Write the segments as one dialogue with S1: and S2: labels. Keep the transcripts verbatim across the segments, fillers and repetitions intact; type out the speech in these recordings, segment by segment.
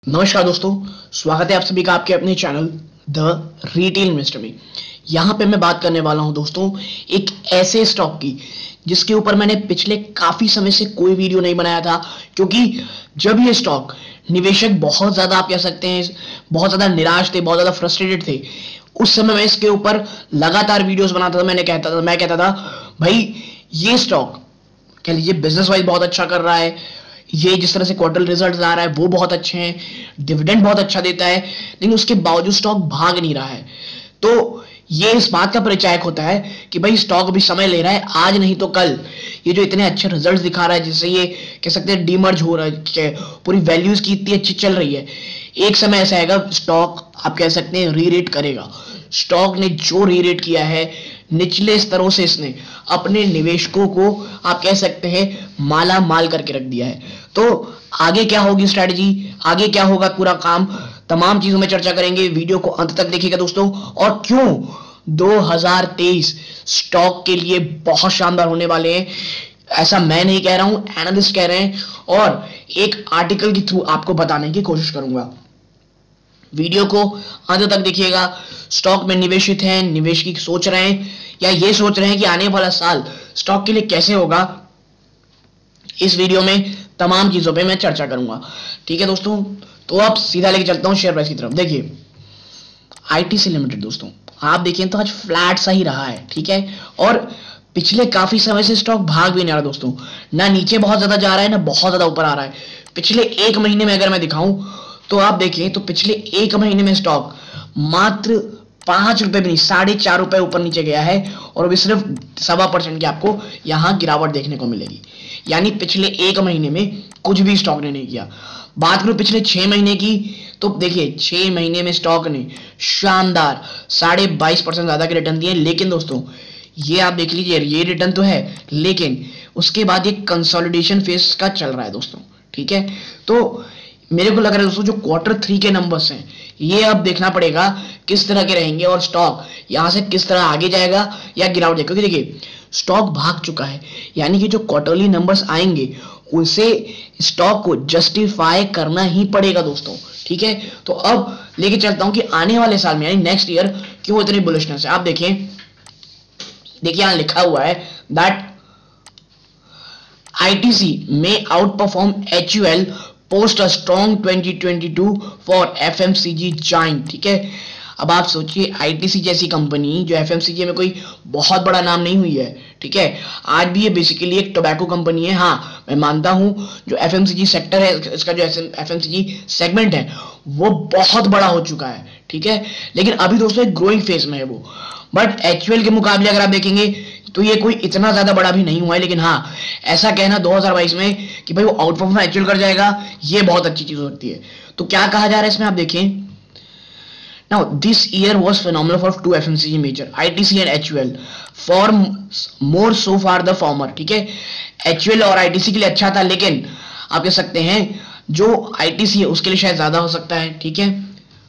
S1: नमस्कार दोस्तों, स्वागत है आप सभी का आपके अपने चैनल द रिटेल इन्वेस्टर में। यहाँ पे मैं बात करने वाला हूँ दोस्तों एक ऐसे स्टॉक की जिसके ऊपर मैंने पिछले काफी समय से कोई वीडियो नहीं बनाया था, क्योंकि जब ये स्टॉक निवेशक बहुत ज्यादा आप कह सकते हैं बहुत ज्यादा निराश थे, बहुत ज्यादा फ्रस्ट्रेटेड थे, उस समय मैं इसके ऊपर लगातार वीडियोस बनाता था। मैंने कहता था मैं कहता था भाई ये स्टॉक कह लीजिए बिजनेस वाइज बहुत अच्छा कर रहा है, ये जिस तरह से क्वार्टर रिजल्ट आ रहा है वो बहुत अच्छे हैं, डिविडेंड बहुत अच्छा देता है, लेकिन उसके बावजूद स्टॉक भाग नहीं रहा है। तो ये इस बात का परिचायक होता है कि भाई स्टॉक अभी समय ले रहा है, आज नहीं तो कल ये जो इतने अच्छे रिजल्ट्स दिखा रहा है, जिससे ये कह सकते हैं डीमर्ज हो रहा है, पूरी वैल्यूज की इतनी अच्छी चल रही है, एक समय ऐसा आएगा स्टॉक आप कह सकते हैं री रेट करेगा। स्टॉक ने जो री रेट किया है निचले स्तरों से, इसने अपने निवेशकों को आप कह सकते हैं माला माल करके रख दिया है। तो आगे क्या होगी स्ट्रेटजी, आगे क्या होगा पूरा काम, तमाम चीजों में चर्चा करेंगे। वीडियो को अंत तक देखिएगा दोस्तों। और क्यों दो हज़ार तेईस स्टॉक के लिए बहुत शानदार होने वाले हैं, ऐसा मैं नहीं कह रहा हूं, एनालिस्ट कह रहे हैं, और एक आर्टिकल के थ्रू आपको बताने की कोशिश करूंगा। वीडियो को अंत तक देखिएगा। स्टॉक में निवेशित हैं, निवेश की सोच रहे हैं, या ये सोच रहे हैं कि आने वाला साल स्टॉक के लिए कैसे होगा, इस वीडियो में तमाम चीजों पे मैं चर्चा करूंगा। ठीक है दोस्तों, तो अब सीधा लेके चलता हूं शेयर प्राइस की तरफ। देखिए आईटीसी लिमिटेड दोस्तों, आप देखिए तो आज फ्लैट सा ही रहा है, ठीक है, और पिछले काफी समय से स्टॉक भाग भी नहीं रहा दोस्तों, ना नीचे बहुत ज्यादा जा रहा है ना बहुत ज्यादा ऊपर आ रहा है। पिछले एक महीने में अगर मैं दिखाऊं तो आप देखें तो पिछले एक महीने में स्टॉक मात्र पांच रुपए भी नहीं, साढ़े चार रुपए ऊपर नीचे गया है, और अभी सिर्फ सवा परसेंट की आपको यहां गिरावट देखने को मिलेगी। यानी पिछले एक महीने में कुछ भी स्टॉक ने नहीं किया। बात करूं पिछले छह महीने की, तो देखिए छह महीने में स्टॉक ने शानदार साढ़े बाईस परसेंट ज्यादा के रिटर्न दिए। लेकिन दोस्तों ये आप देख लीजिए, ये रिटर्न तो है, लेकिन उसके बाद ये कंसोलिडेशन फेज का चल रहा है दोस्तों, ठीक है। तो मेरे को लग रहा है दोस्तों जो क्वार्टर थ्री के नंबर्स हैं ये अब देखना पड़ेगा किस तरह के रहेंगे, और स्टॉक यहां से किस तरह आगे जाएगा या गिरावट जाएगा, क्योंकि देखिए स्टॉक भाग चुका है। यानी कि जो क्वार्टरली नंबर्स आएंगे उसे स्टॉक को जस्टिफाई करना ही पड़ेगा दोस्तों, ठीक है। तो अब लेके चलता हूं कि आने वाले साल में यानी नेक्स्ट ईयर क्यों इतनी बुलिशनेस है। आप देखिए देखिए यहां लिखा हुआ है दैट आईटीसी में outperform HUL post a strong twenty twenty two for FMCG giant, ठीक है। अब आप सोचिए आईटीसी जैसी कंपनी जो एफएमसीजी में कोई बहुत बड़ा नाम नहीं हुई है, ठीक है, आज भी ये बेसिकली एक टोबैको कंपनी है। हाँ मैं मानता हूं जो एफएमसीजी सेक्टर है, इसका जो एफएमसीजी सेगमेंट है वो बहुत बड़ा हो चुका है, ठीक है, लेकिन अभी दोस्तों एक ग्रोइंग फेज में है वो। बट एचयूएल के मुकाबले अगर आप देखेंगे तो ये कोई इतना ज्यादा बड़ा भी नहीं हुआ है। लेकिन हाँ ऐसा कहना दो हज़ार बाईस में कि भाई वो आउट परफॉर्म एचयूएल कर जाएगा, ये बहुत अच्छी चीज हो सकती है। तो क्या कहा जा रहा है इसमें, आप देखें Now, this year was phenomenal for two F M C G major, I T C and H U L. For more so far the former, ठीक है। H U L और I T C के लिए अच्छा था, लेकिन आप कह सकते हैं जो I T C है उसके लिए शायद ज्यादा हो सकता है, ठीक है।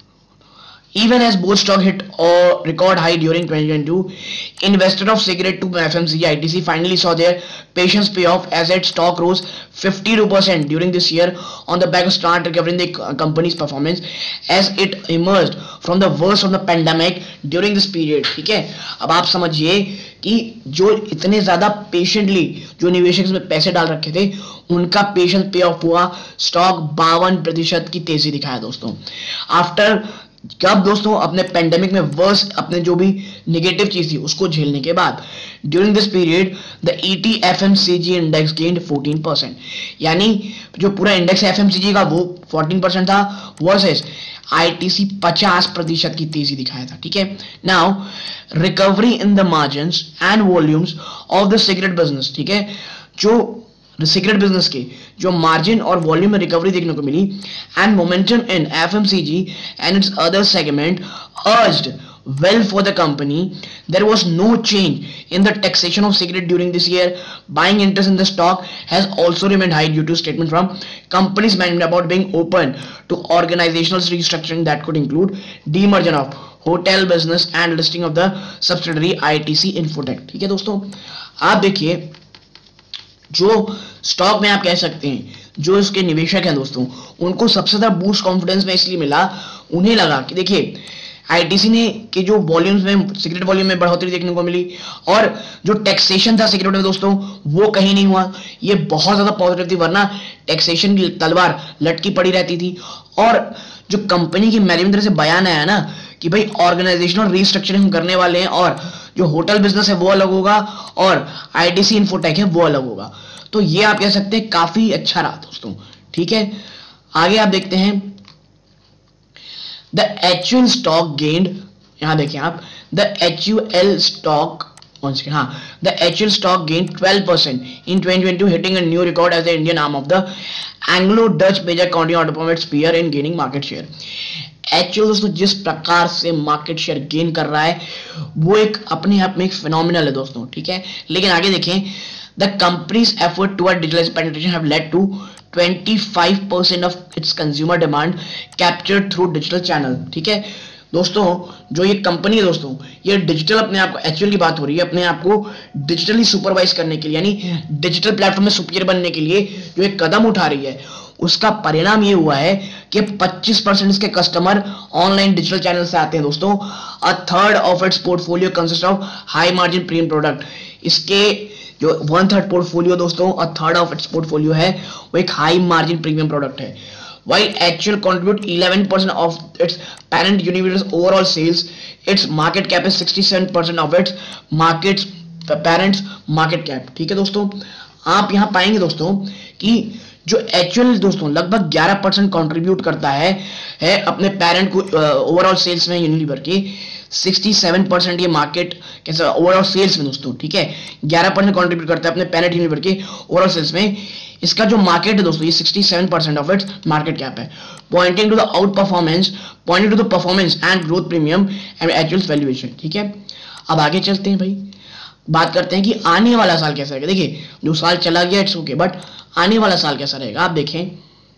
S1: Even as both stock hit or record high during twenty twenty-two, investors of cigarette to F M C G I T C finally saw their patience pay off as its stock rose fifty-two percent during this year on the back of start recovering the company's performance as it emerged from the worst of the pandemic during this period, ठीक है। अब आप समझिए कि जो इतने ज्यादा patiently जो निवेशक इसमें पैसे डाल रखे थे उनका पेशेंस पे ऑफ हुआ, स्टॉक बावन प्रतिशत की तेजी दिखाया दोस्तों। आफ्टर कब दोस्तों, अपने पेंडेमिक में वर्स्ट अपने जो भी नेगेटिव चीज थी उसको झेलने के बाद। During this period the ET FMCG index gained fourteen percent, यानी जो पूरा इंडेक्स एफएमसीजी का वो फोर्टीन परसेंट था, वर्सेस आईटीसी पचास प्रतिशत की तेजी दिखाया था, ठीक है। Now recovery in the margins and volumes of the cigarette business, ठीक है, जो सिगरेट बिजनेस के जो मार्जिन और वॉल्यूम में रिकवरी देखने को मिली, and momentum in FMCG and its other segment urged well for the company. There was no change in the taxation of cigarette during this year. Buying interest in the stock has also remained high due to statement from company's management about being open to organizational restructuring that could include demerger of hotel business and listing of the subsidiary I T C Infotech, ठीक है दोस्तों। आप देखिए जो stock में आप कह सकते हैं जो इसके निवेशक हैं दोस्तों, उनको सबसे ज्यादा बूस्ट कॉन्फिडेंस में इसलिए मिला, उन्हें लगा कि देखिए आईटीसी ने के जो वॉल्यूम्स में सिगरेट वॉल्यूम में बढ़ोतरी देखने को मिली और जो टैक्सेशन था सिगरेट में दोस्तों वो कहीं नहीं हुआ। ये बहुत ज्यादा पॉजिटिव थी, वरना टैक्सेशन की तलवार लटकी पड़ी रहती थी। और जो कंपनी की मैनेजमेंट से बयान आया ना कि भाई ऑर्गेनाइजेशनल रीस्ट्रक्चरिंग हम करने वाले हैं और जो होटल बिजनेस है वो अलग होगा और आईटीसी इन्फोटेक है वो अलग होगा, तो ये आप कह सकते हैं काफी अच्छा रहा दोस्तों। ठीक है, आगे आप देखते हैं द एक्चुअल स्टॉक गेन्ड, यहां देखिए आप द एक्चुअल स्टॉक हाँ the actual stock gained twelve percent in twenty twenty-two, hitting a new record as the Indian arm of the Anglo-Dutch major continue outperformed its peer in gaining market share। Actual दोस्तों जिस प्रकार से market share gain कर रहा है वो एक अपने आप में एक फिनोमिनल है दोस्तों। ठीक है, लेकिन आगे देखें the company's effort toward digital penetration have led to twenty-five percent of its consumer demand captured through digital channel। ठीक है दोस्तों, जो ये कंपनी है दोस्तों, ये डिजिटल अपने आप को, एक्चुअल की बात हो रही है, अपने आप को डिजिटली सुपरवाइज करने के लिए यानी डिजिटल प्लेटफॉर्म में सुपीरियर बनने के लिए जो एक कदम उठा रही है, उसका परिणाम ये हुआ है कि पच्चीस परसेंट इसके कस्टमर ऑनलाइन डिजिटल चैनल से आते हैं दोस्तों। A third of its portfolio consist of high margin premium product. इसके जो वन थर्ड पोर्टफोलियो दोस्तों, a third of its portfolio है वो एक हाई मार्जिन प्रीमियम प्रोडक्ट है। While actual contribute eleven percent of its parent Unilever's overall sales, its market cap is sixty-seven percent of its market's parent's market cap। ठीक है दोस्तों, आप यहां पाएंगे दोस्तों कि जो एक्चुअल दोस्तों लगभग ग्यारह परसेंट कंट्रीब्यूट करता है है अपने पेरेंट को ओवरऑल uh, सेल्स में यूनिलीवर के, सड़सठ परसेंट ये मार्केट कैसे ओवरऑल सेल्स में दोस्तों। ठीक है, ग्यारह परसेंट कंट्रीब्यूट करता है अपने पेरेंट यूनिलीवर के ओवरऑल सेल्स में। इसका जो मार्केट है दोस्तों ये सड़सठ percent of its market cap है, pointing to the outperformance pointing to the performance and growth premium and actual valuation. ठीक है, अब आगे चलते हैं भाई, बात करते हैं कि आने वाला साल कैसा रहेगा। देखिए जो साल चला गया इट्स ओके, बट आने वाला साल कैसा रहेगा आप देखें।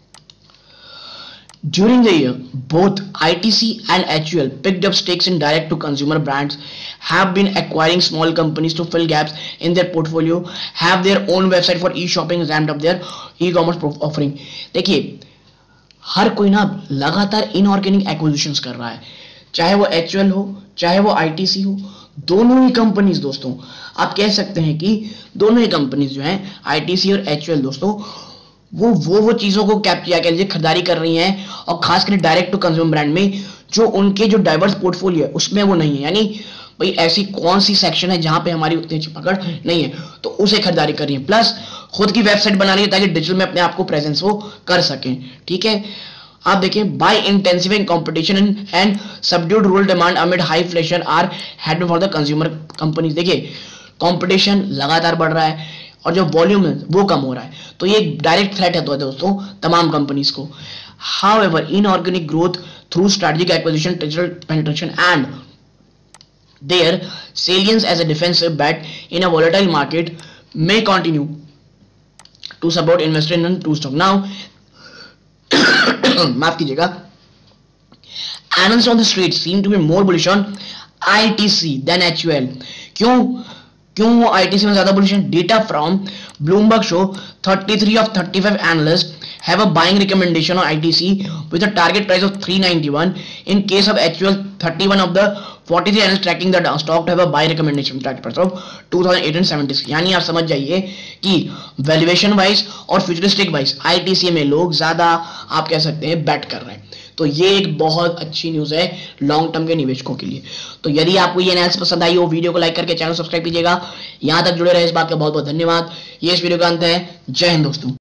S1: During the year, both I T C and H U L picked up stakes in direct-to-consumer brands, have been acquiring small companies to fill gaps in their portfolio, have their own website for e-shopping, ramped up their e-commerce offering। देखिए हर कोई ना लगातार inorganic acquisitions कर रहा है, चाहे वो H U L हो चाहे वो I T C हो, दोनों ही कंपनीज दोस्तों आप कह सकते हैं कि दोनों ही कंपनीज जो हैं I T C और H U L दोस्तों वो वो वो चीजों को कैप्चर कह लीजिए खरीदारी कर रही हैं, और खासकर डायरेक्ट टू कंज्यूमर ब्रांड में जो उनके जो डाइवर्स पोर्टफोलियो है उसमें वो नहीं है। यानी भाई ऐसी कौन सी सेक्शन है जहां पे हमारी उतनी अच्छी पकड़ नहीं है तो उसे खरीदारी कर रही है, प्लस खुद की वेबसाइट बना रही है ताकि डिजिटल में अपने आप को प्रेजेंस वो कर सकें। ठीक है, आप देखें by intensifying competition and subdued rural demand amid high inflation are head for the consumer companies. देखिए कंपटीशन लगातार बढ़ रहा है और जो वॉल्यूम है वो कम हो रहा है, तो ये एक डायरेक्ट थ्रेट है तो दोस्तों तमाम कंपनीज को। However inorganic growth through strategic acquisition, digital penetration and their salience as a defensive bet in a volatile market may continue to support investor in two stock। Now माफ कीजिएगा, analysts on the street seem to be more bullish on I T C than H U L। क्यों क्यों वो I T C में ज्यादा bullish हैं? Data from Bloomberg show thirty-three of thirty-five analysts have a buying recommendation on I T C with a target price of three ninety-one। In case of H U L, thirty-one of the forty-three analysts tracking the stock to have a buy recommendation target price of two thousand eight hundred seventy। यानी आप समझ जाइए कि valuation wise और futuristic wise I T C में लोग ज्यादा आप कह सकते हैं बैट कर रहे हैं, तो ये एक बहुत अच्छी न्यूज है लॉन्ग टर्म के निवेशकों के लिए। तो यदि आपको ये एनालिसिस पसंद आई हो, वीडियो को लाइक करके चैनल सब्सक्राइब कीजिएगा। यहां तक जुड़े रहे इस बात का बहुत बहुत धन्यवाद। ये इस वीडियो का अंत है। जय हिंद दोस्तों।